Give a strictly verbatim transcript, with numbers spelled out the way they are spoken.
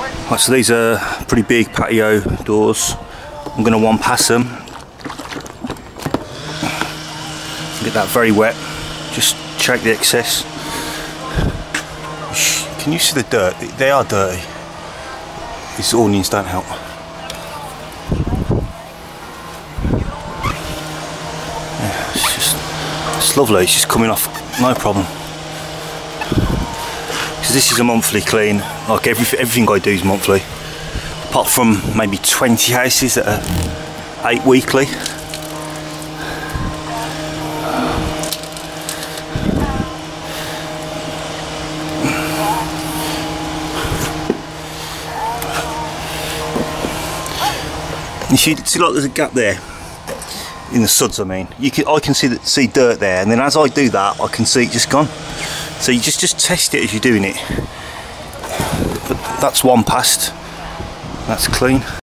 Right, so these are pretty big patio doors. I'm going to one pass them. Get that very wet. Just check the excess. Can you see the dirt? They are dirty. These onions don't help. Yeah, it's just, it's lovely. It's just coming off, no problem. Because this is a monthly clean. Like every, everything I do is monthly. Apart from maybe twenty houses that are eight weekly. You see, see, like there's a gap there in the suds. I mean, you can I can see that see dirt there, and then as I do that, I can see it just gone. So you just just test it as you're doing it. But that's one passed. That's clean.